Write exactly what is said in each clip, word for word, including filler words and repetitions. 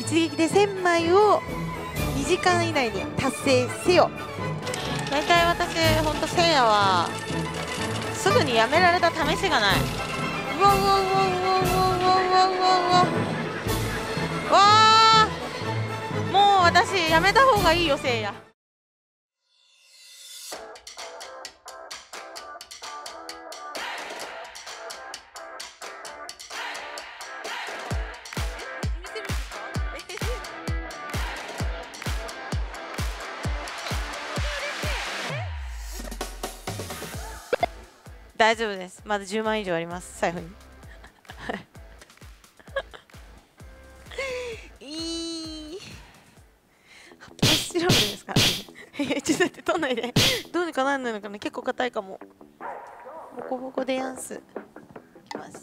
一撃でせんまいをにじかん以内に達成せよ。大体私ほんとせいやはすぐにやめられた試しがない。うわうわうわうわうわうわうわうわうわわあ、もう私やめた方がいいよせいや。大丈夫です。まだじゅうまん以上あります、財布に。いい。発泡スチロールですからね。ちょっと待って、取んないで。どうにかなんないのかな、結構硬いかも。ボコボコでやんす。いきます。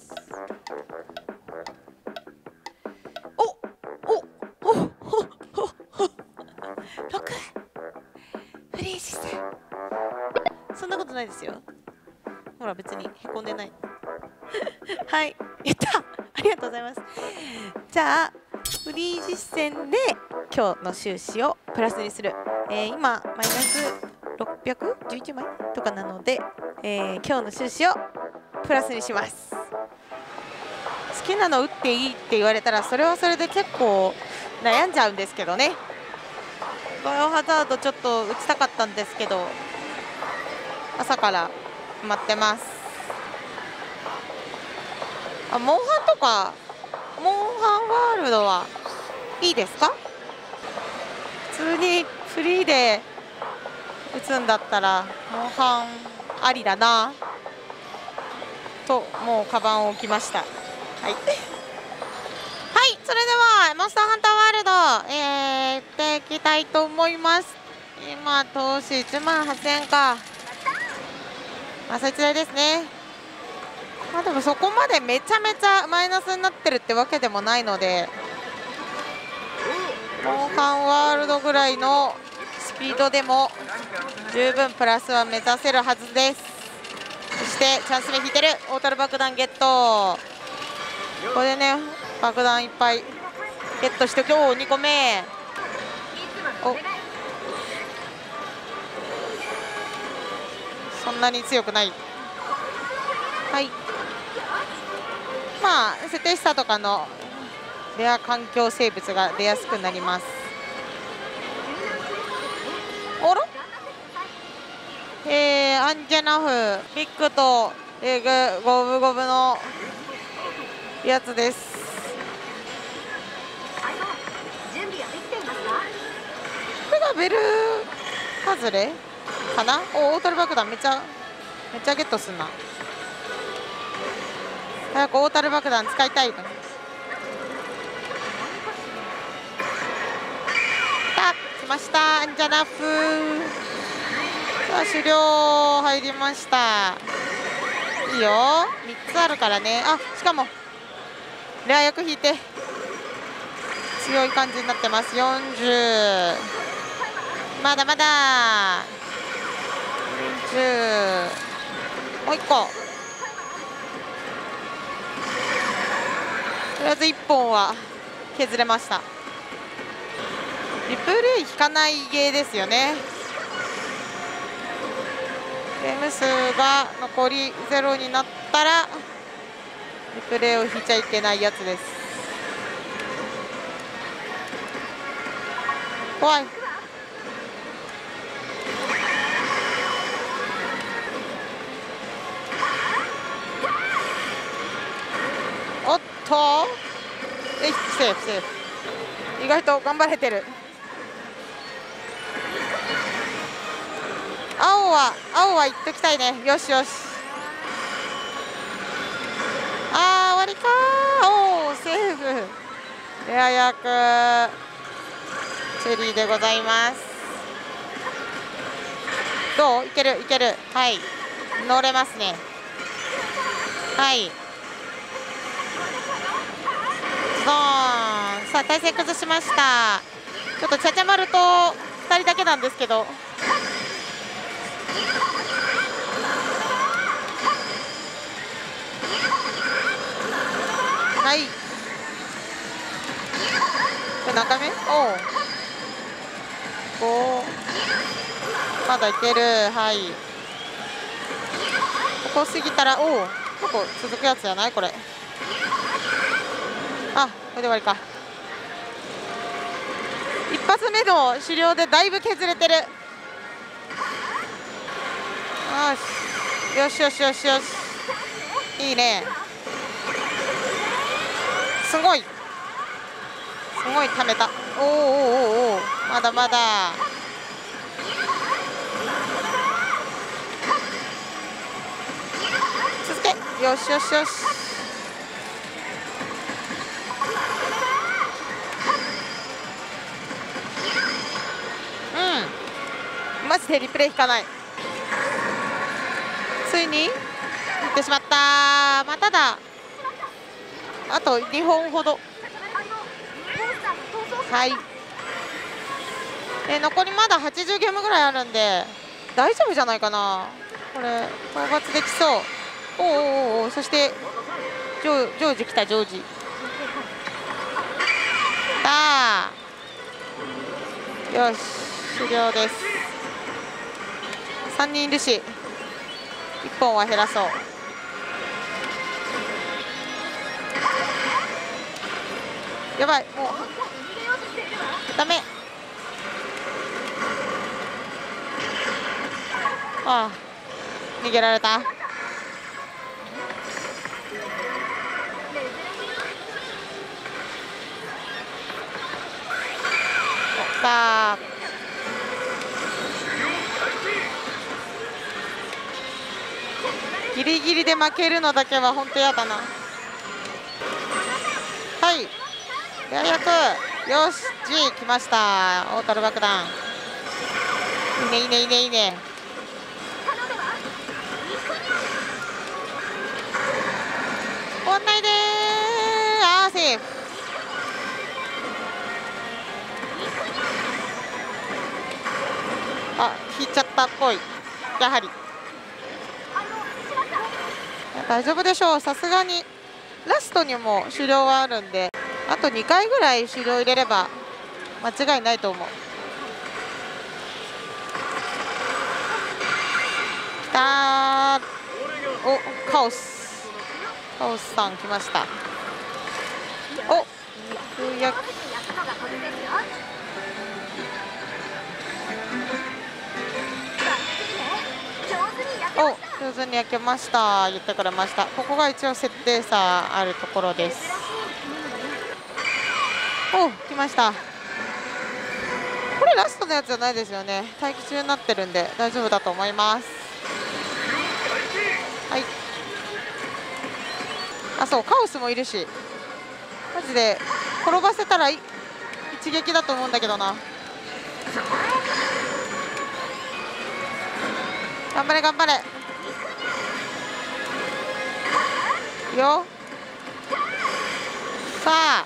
おおおおおおろく。フリーシス。そんなことないですよ。ほら別にへこんでない。はい、やった。ありがとうございます。じゃあフリー実戦で今日の収支をプラスにする。えー、今マイナスろっぴゃくじゅういちまいとかなので、えー、今日の収支をプラスにします。好きなの打っていいって言われたらそれはそれで結構悩んじゃうんですけどね。バイオハザードちょっと打ちたかったんですけど朝から待ってます。あ、モンハンとかモンハンワールドはいいですか？普通にフリーで打つんだったらモンハンありだなと、もうカバンを置きました。はいはい、それではモンスターハンターワールド、えー、やっていきたいと思います。今投資いちまんはっせんえんか。まあそいつ代ですね。まあでもそこまでめちゃめちゃマイナスになってるってわけでもないので、モンハンワールドぐらいのスピードでも十分プラスは目指せるはずです。そしてチャンス目引いてる。オータル爆弾ゲット。ここでね爆弾いっぱいゲットして今日にこめ。お、そんなに強くない。はい、まあ設定したとかのレア環境生物が出やすくなります。あら、えー、アンジェナフビッグとエグゴブゴブのやつです。これがベル外れかな。お、オートル爆弾めっちゃめっちゃゲットすんな。早くオータル爆弾使いたいの。来ましたアンジャナフ。さあ終了入りました。いいよ、みっつあるからね。あ、しかもレア役引いて強い感じになってます。よんじゅう、まだまだじゅう、もういっこ。とりあえずいっぽんは削れました。リプレイ引かないゲーですよね。ゲーム数が残りゼロになったらリプレイを引いちゃいけないやつです。怖い。おっと、えい、セーフセーフ。意外と頑張れてる。青は青は行っときたいね。よしよし。あー、終わりかー。おー、セーフ。レア役チェリーでございます。どう？いけるいける。はい、乗れますね。はい、ドーン。さあ体勢崩しました。ちょっとちゃちゃ丸とふたりだけなんですけど、はい、 れ何回目？おうごまだいける。はい、ここ過ぎたら、おお結構続くやつじゃないこれ。あ、これで終わりか。一発目の狩猟でだいぶ削れてる。よしよしよしよしよし、いいね。すごいすごい溜めた。おおおおおお、まだまだ。続け。よしよしよし。うん、マジでリプレイ引かない。ついに行ってしまった。まただ。あとにほんほど。はい、え残りまだはちじゅうゲームぐらいあるんで大丈夫じゃないかな。これ討伐できそう。おおおお、そしてジョージョージ来た。ジョージだ。よし終了です。さんにんいるしいっぽんは減らそう。やばい、もうダメ。ああ逃げられた。さあギリギリで負けるのだけは本当やだな。はい、ややくよし G 来ました。オータル爆弾いいねいいねいいねいいね。終わんないでー。あーセーフ。あ引いちゃったっぽい。やはり大丈夫でしょう。さすがにラストにも狩猟はあるんで、あとにかいぐらい狩猟入れれば間違いないと思う。きたー。おカオスカオスさん来ました。お肉焼きお上手に焼けました言ってくれました。ここが一応設定差あるところです。お来ました。これラストのやつじゃないですよね。待機中になってるんで大丈夫だと思います。はい、あそうカオスもいるしマジで転ばせたら一撃だと思うんだけどな。頑張れ頑張れよ。さあ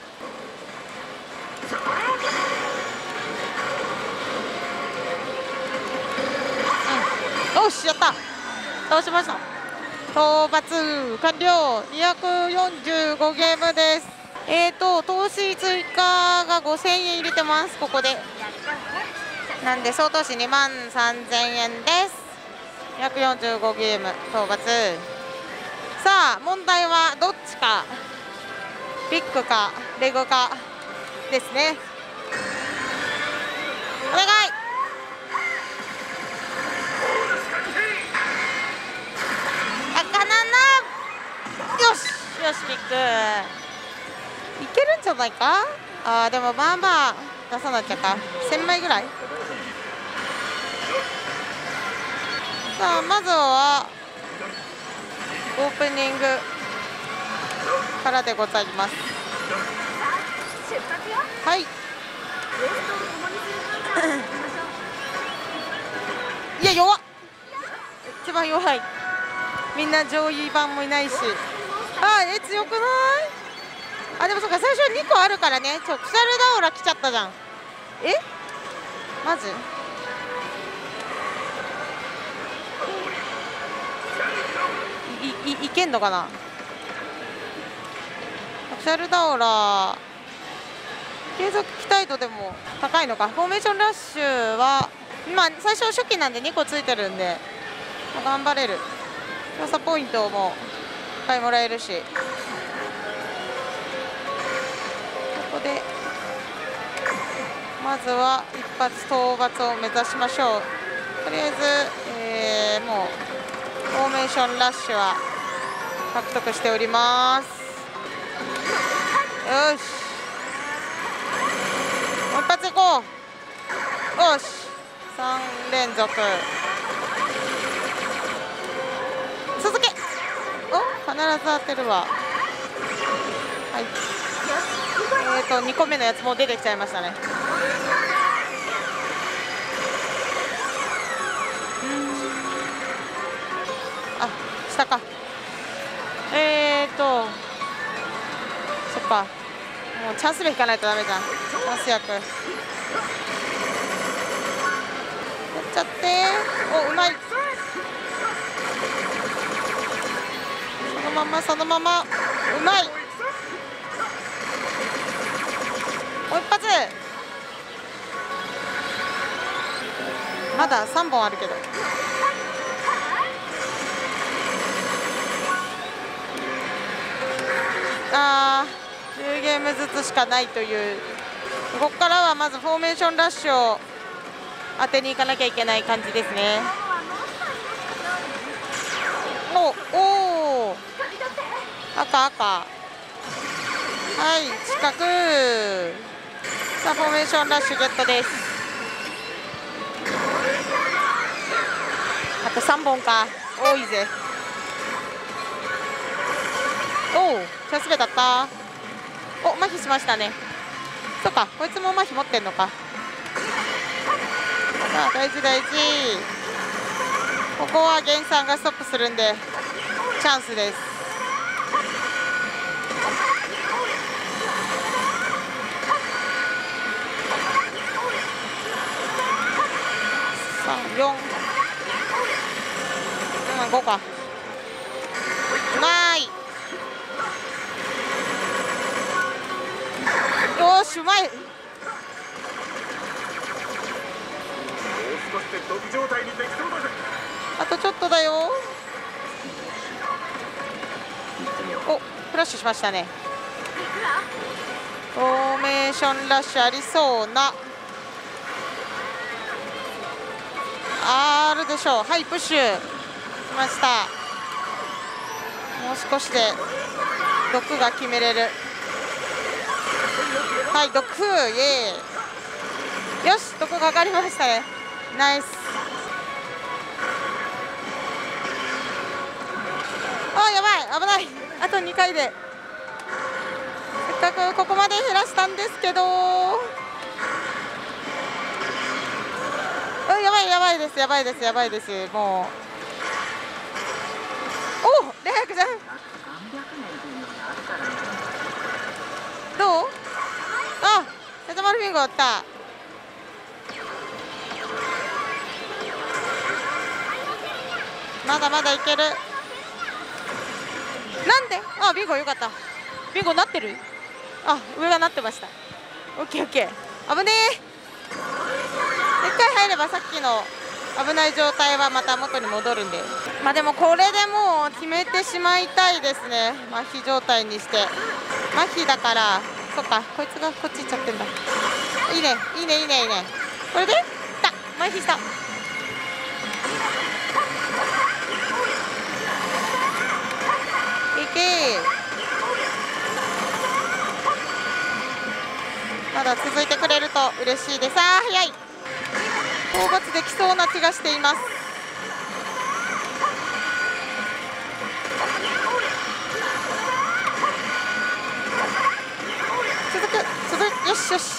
うん、よしやった。倒しました。討伐完了。にひゃくよんじゅうごゲームです。えーと投資追加がごせんえん入れてます。ここでなんで総投資にまんさんぜんえんです。にひゃくよんじゅうごゲーム討伐。さあ問題はどっちか、ビッグかレゴかですね。お願い。あかなな。よしよしビッグいけるんじゃないか。あーでもまあまあ出さなきゃか。せんまいぐらい。さあまずはオープニングからでございます。はいいや弱っ。一番弱い。みんな上位版もいないし。あーえ強くない？あでもそうか最初にこあるからね。ちょクシャルダオラ来ちゃったじゃん。えマジい, い, いけんのかな。クシャルダオラ継続期待度でも高いのか。フォーメーションラッシュは今最初初期なんでにこついてるんで、まあ、頑張れる。調査ポイントもいっぱいもらえるし、ここでまずは一発討伐を目指しましょう。とりあえず、えー、もうフォーメーションラッシュは獲得しております。よし、もう一発いこう。よし、さん連続続け。お、必ず当てるわ。はい、えーとにこめのやつもう出てきちゃいましたね。あ、下か。えーとそっか、もうチャンス目引かないとダメじゃん。チャンス役やっちゃって。お、うまい。そのままそのまま、うまい。もう一発。まださんぼんあるけど。あー、じゅうゲームずつしかないという。ここからはまずフォーメーションラッシュを当てに行かなきゃいけない感じですね。おお、赤赤、はい、近く。さあフォーメーションラッシュゲットです。あとさんぼんか、多いぜ。おお、チャンス目だった。お、麻痺しましたね。そっか、こいつも麻痺持ってんのか。さあ大事大事。ここは減産がストップするんでチャンスです。さん、よん、うん、ごか。うまい。よーし、うまい。あとちょっとだよ。お、フラッシュしましたね。フォーメーションラッシュありそうな。あるでしょう。はい、プッシュしました。もう少しで毒が決めれる。はい、毒、イエーイ。よし、毒がかかりましたね。ナイス。あ、やばい、危ない。あとにかいでせっかくここまで減らしたんですけど、やばいやばいですやばいですやばいです。もうお、レアクじゃん。どう？あ、セトマルフィンゴだった。まだまだいける。なんで？あ、ビンゴよかった。ビンゴなってる？あ、上がなってました。オッケーオッケー。危ねえ。一回入ればさっきの危ない状態はまた元に戻るんで、まあでもこれでもう決めてしまいたいですね。麻痺状態にして。麻痺だから、そっか、こいつがこっち行っちゃってんだ。いいねいいねいいねいいね。これでいった麻痺した。いけー。まだ続いてくれると嬉しいです。あー、早い。討伐できそうな気がしています。続く続く。よしよし、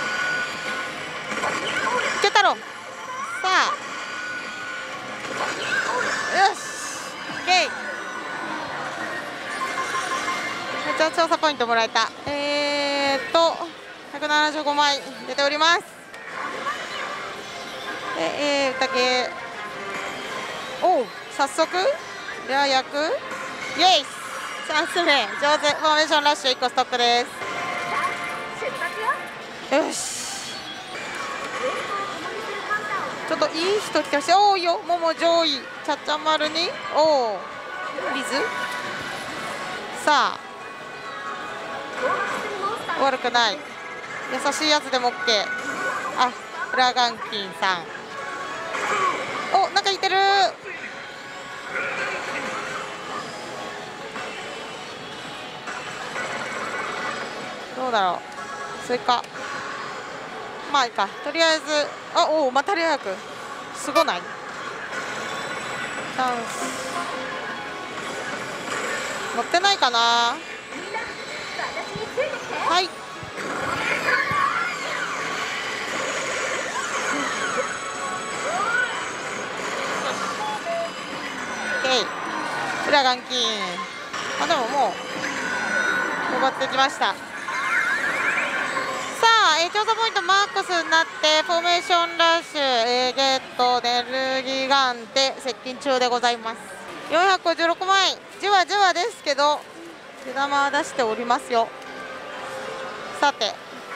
いけたろ。さあ、よし、オッケー。めっちゃ調査ポイントもらえた。えーっとひゃくななじゅうごまい出ております。えー、宴。おお、早速レア役イエイ。チャンス目上手。フォーメーションラッシュいっこストックです。 よし、ちょっといい人来てほしい。おおいいよ、もも上位ちゃっちゃ丸におおリズ。さあ悪くない、優しいやつでも OK。 あ、フラガンキンさん、お、なんかいてる。どうだろう、スイカ、まあいいか、とりあえず。あ、おお、またレアくすごない？チャンス乗ってないかな。はい、フラガンキン、あ、でももう登ってきました。さあ、えー、調査ポイントマックスになってフォーメーションラッシュ、えー、ゲットネルギガンテ接近中でございます。よんひゃくごじゅうろくまい、じわじわですけど手玉は出しておりますよ。さて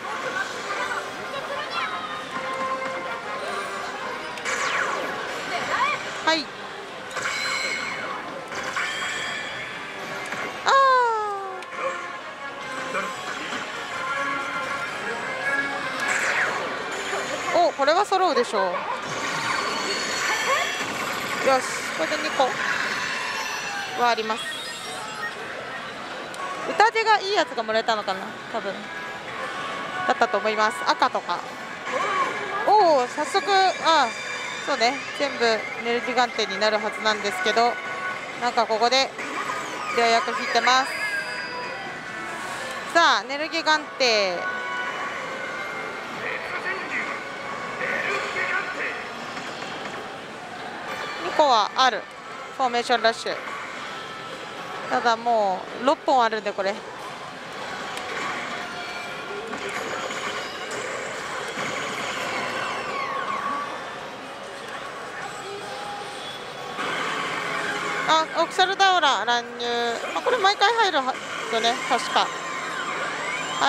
はい、あー、お、これは揃うでしょう。よし、これでにこはあります。歌手がいいやつがもらえたのかな、多分だったと思います。赤とか。おお、早速、あ、そうね、全部ネルギガンテになるはずなんですけど、なんかここでレア役引いてます。さあ、ネルギガンテにこはある。フォーメーションラッシュ、ただもうろっぽんあるんで、これあ、オクサルダオラ乱入、あ、これ毎回入るはずね、確か。はい、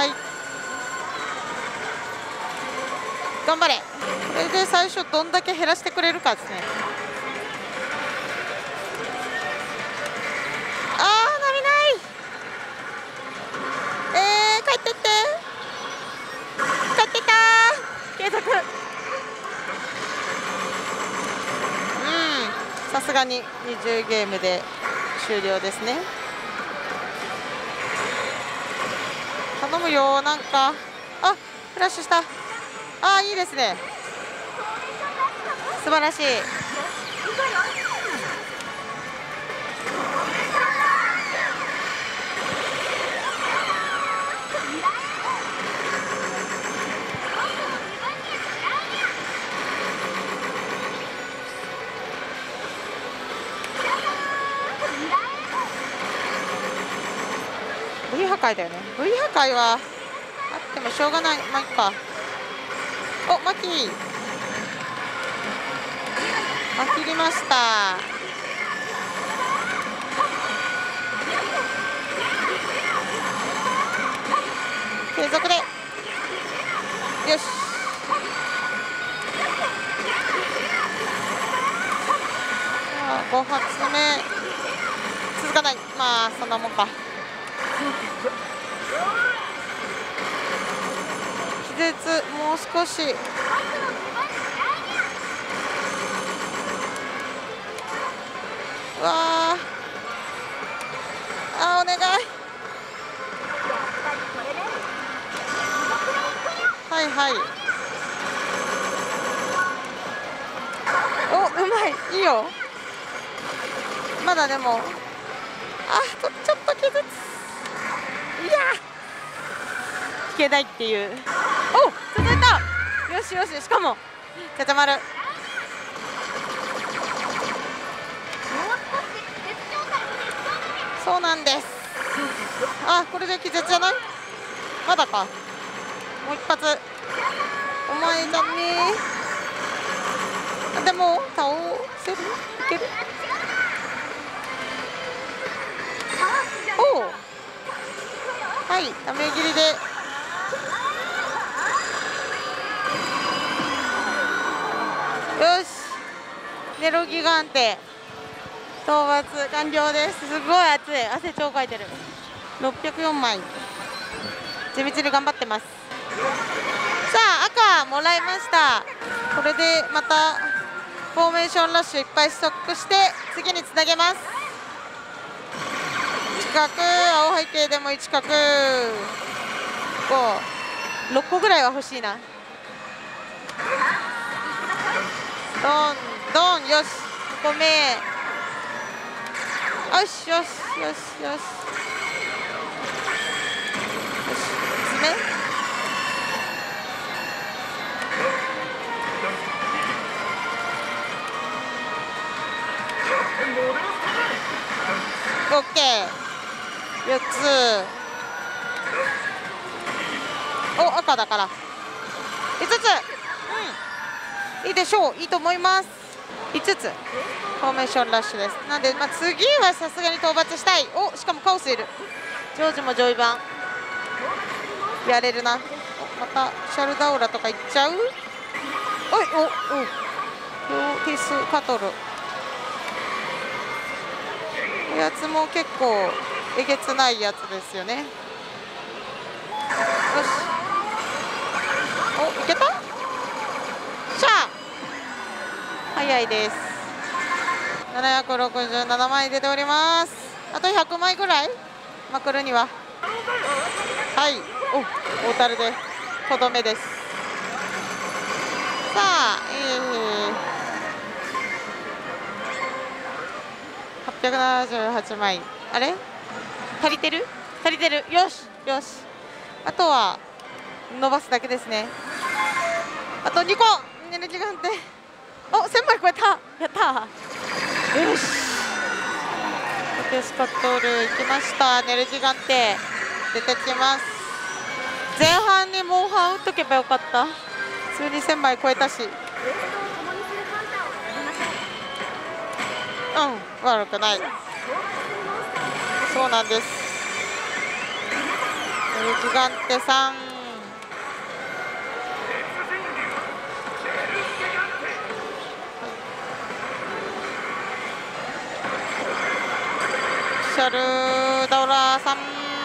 頑張れ。これで最初どんだけ減らしてくれるかですね。あー、波ない。えー、帰ってって帰ってきたー、継続。うん、さすがににじゅうゲームで終了ですね。頼むよ、なんか。あ、フラッシュした。あー、いいですね、素晴らしい。V 破壊だよね。V 破壊はあってもしょうがない。まあいっか。お、マキーまきりました。継続でよし。ご発目続かない。まあそんなもんか。気絶もう少し。うわーあー、お願い。はいはい、お、うまい、いいよ。まだでもあとちょっと気絶。いやー、いけないっていう。お、続いた。よしよし、しかもちゃちゃ丸。そうなんです。あ、これで気絶じゃない？まだか。もう一発。お前じゃねえ。でも倒せる？いける？おお。はい、ため切りでネロギガンテ討伐完了です。すごい暑い。汗超かいてる。ろっぴゃくよんまい地道に頑張ってます。さあ赤もらいました。これでまたフォーメーションラッシュいっぱいストックして次につなげます。一角青背景でも一角ごろっこぐらいは欲しいな。ドンドンよしごめんよしよしよしよしよし爪オッケーよっつお赤だからいつつうんいいでしょういいと思います。いつつフォーメーションラッシュです。なんで、まあ、次はさすがに討伐したい。おしかもカオスいる。ジョージも上位版やれるな。おまたシャルダオラとかいっちゃう。おいおおティスカトルおやつも結構えげつないやつですよね。よしおいけたしゃあ早いです。ななひゃくろくじゅうななまい出ております。あとひゃくまいぐらいまくるにははいお大樽でとどめです。さあ、えー、はっぴゃくななじゅうはちまいあれ足りてる足りてるよしよしあとは伸ばすだけですね。あとにこエネルギーガンテおせんまい超えたやったよしテスカトルいきました。ネルギガンテ出てきます。前半にモンハン打っとけばよかった。普通にせんまい超えたしうん悪くない。そうなんです。ネルギガンテさんシャルダオラさん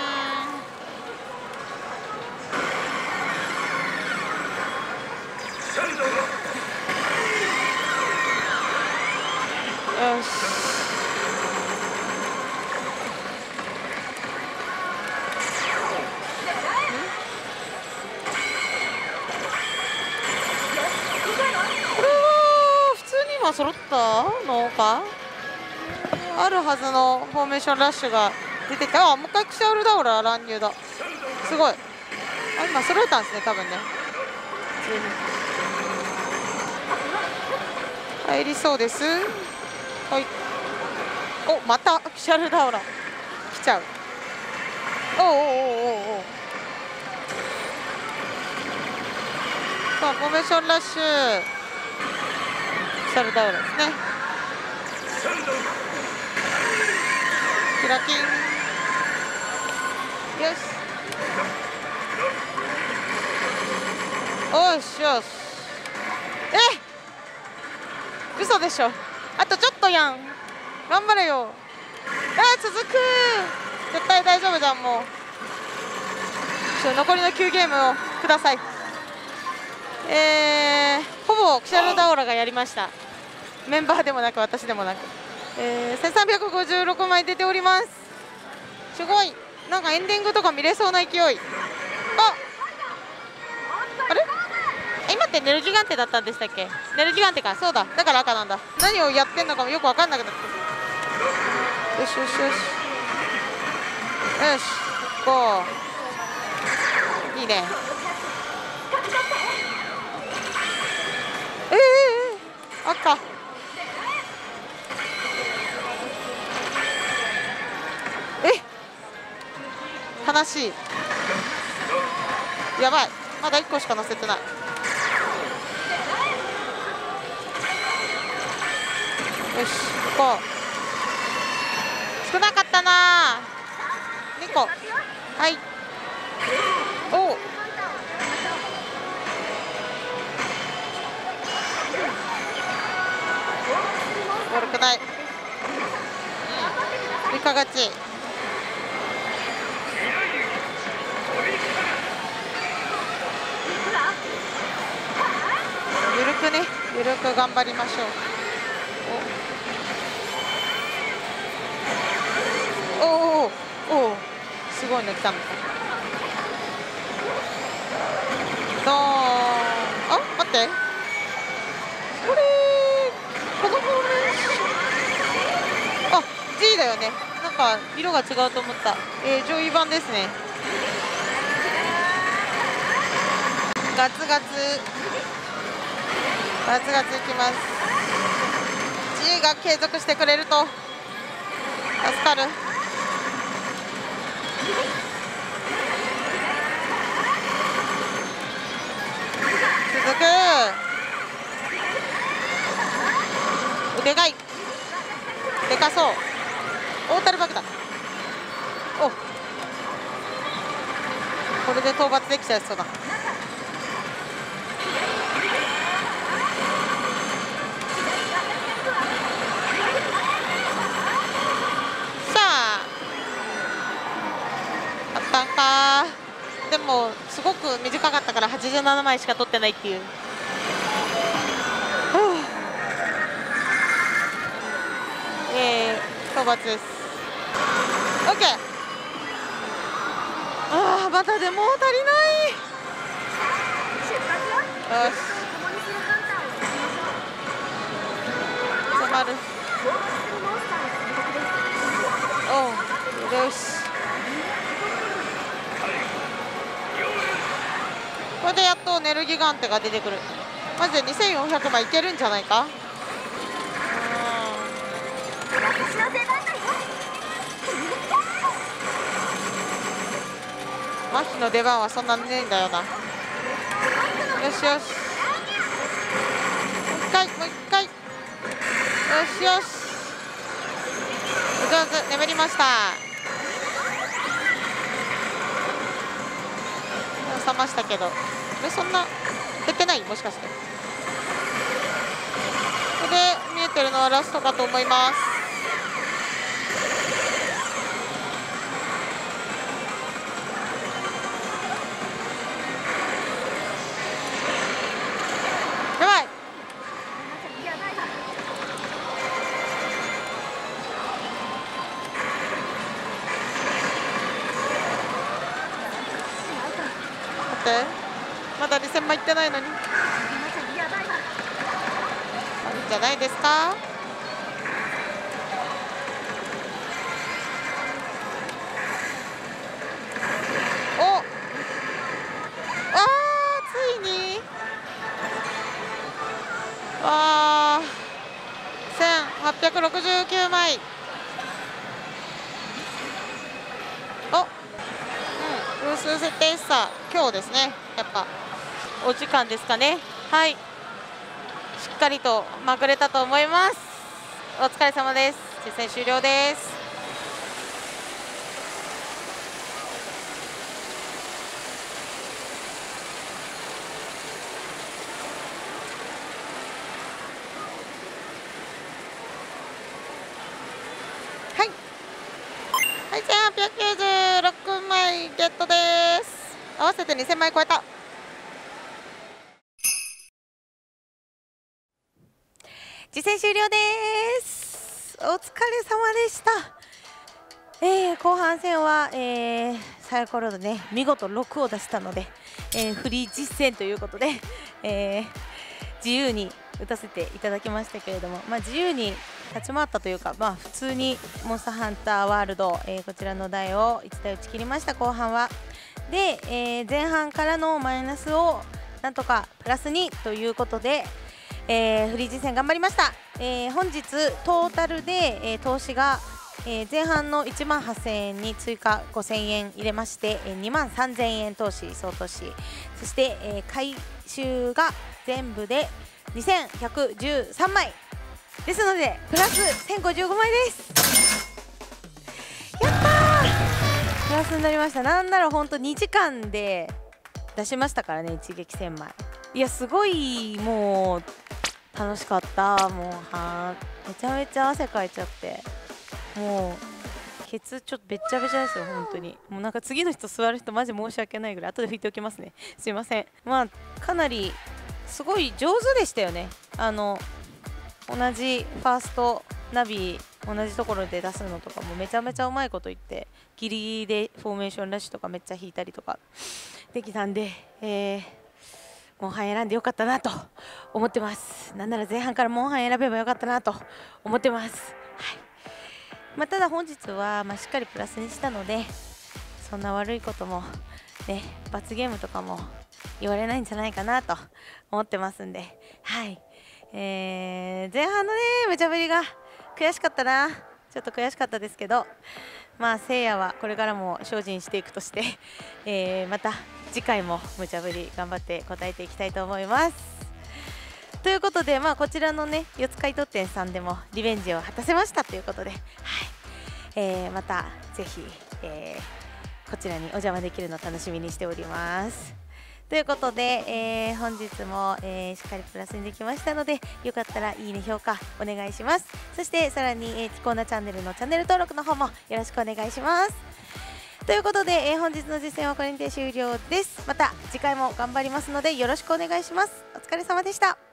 よしこれは普通に今揃ったのかあるはずのフォーメーションラッシュが出てきた。あもう一回クシャルダオラ乱入だ。すごいあ今揃えたんですね多分ね。普通に入りそうです。はいおまたクシャルダオラ来ちゃう。おおおおおおさあフォーメーションラッシュクシャルダオラですね。キラキンよしおしよしえ嘘でしょあとちょっとやん頑張れよ。あ続く絶対大丈夫じゃんもうちょ残りのきゅうゲームをください。えー、ほぼクシャルダオラがやりました。メンバーでもなく私でもなく、えー、せんさんびゃくごじゅうろくまい出ております。すごいなんかエンディングとか見れそうな勢い。ああれ今ってネルギガンテだったんでしたっけ。ネルギガンテかそうだだから赤なんだ。何をやってんのかもよく分かんなくなってよしよしよしよしゴーいいね。ええー、赤え悲しいやばいまだいっこしか乗せてない。よしこう少なかったなにこはいおカ勝ち。ゆるくね、ゆるく頑張りましょう。おおおお、すごいの来たのか。ドーン。あ、待って、これこのフォーメーション、あ、G だよね。なんか色が違うと思った。えー、上位版ですね。ガツガツガツガツいきます。 G が継続してくれると助かる。続く。でかい、でかそう。オータルバグだ。お、これで討伐できちゃいそうだ。さあ、あったんか。でもすごく短かったからはちじゅうななまいしか取ってないっていう。えー、討伐です。 OK。 ああ、まだでも足りない。よし、迫る。おう、よし、これでやっとネルギガンテが出てくる。まずにせんよんひゃくまいいけるんじゃないか。麻痺の出番はそんなねえんだよな。よしよし、もう一回、もう一回。よしよし、上手、眠りました。冷ましたけど、これそんな減ってない？もしかして。これで見えてるのはラストかと思います。やばい。待って、まだにせんまいいってないのに。あるんじゃないですか。お、あー、ついにわー、せんはっぴゃくろくじゅうきゅうまい。お、うん、偶数設定差、今日ですね。やっぱお時間ですかね。はい、しっかりとまくれたと思います。お疲れ様です。実戦終了です。はいはい、せんはっぴゃくきゅうじゅうろくまいゲットです。合わせてにせんまい超えた。実戦終了です。お疲れ様でした。えー、後半戦は、えー、サイコロでね、見事ろくを出したので、えー、フリー実戦ということで、えー、自由に打たせていただきましたけれども、まあ、自由に立ち回ったというか、まあ、普通にモンスターハンターワールド、えー、こちらの台をいちだい打ち切りました。後半はで、えー、前半からのマイナスをなんとかプラスにということで、えー、フリー実戦頑張りました。えー、本日トータルで、えー、投資が、えー、前半のいちまんはっせんえんに追加ごせんえん入れまして、えー、にまんさんぜんえん投資総投資、そして、えー、回収が全部でにせんひゃくじゅうさんまいですので、プラスせんごじゅうごまいです。やったー、プラスになりました。なんならほんとにじかんで出しましたからね、一撃せんまい。いや、すごいもう楽しかった。もうはめちゃめちゃ汗かいちゃって、もうケツちょっとべっちゃべちゃですよ本当に。もうなんか次の人座る人マジ申し訳ないぐらい後で拭いておきますね。すいません。まあかなりすごい上手でしたよね。あの同じファーストナビ同じところで出すのとかもめちゃめちゃうまいこと言ってギリギリでフォーメーションラッシュとかめっちゃ引いたりとかできたんで、えー、モンハン選んでよかったなと思ってます。なんなら前半からモンハン選べばよかったなと思ってます。はい。まあ、ただ本日はまあしっかりプラスにしたのでそんな悪いこともね罰ゲームとかも言われないんじゃないかなと思ってますんで、はい。えー、前半のね無茶ぶりが悔しかったな。ちょっと悔しかったですけど、まあせいやはこれからも精進していくとして、えー、また次回も無茶ぶり頑張って答えていきたいと思います。ということで、まあ、こちらのね四つ買取店さんでもリベンジを果たせましたということで、はい。えー、またぜひ、えー、こちらにお邪魔できるのを楽しみにしております。ということで、えー、本日も、えー、しっかりプラスにできましたのでよかったらいいね評価お願いします。そしてさらに、えー、ティコーナチャンネルのチャンネル登録の方もよろしくお願いします。ということで、えー、本日の実践はこれにて終了です。また次回も頑張りますのでよろしくお願いします。お疲れ様でした。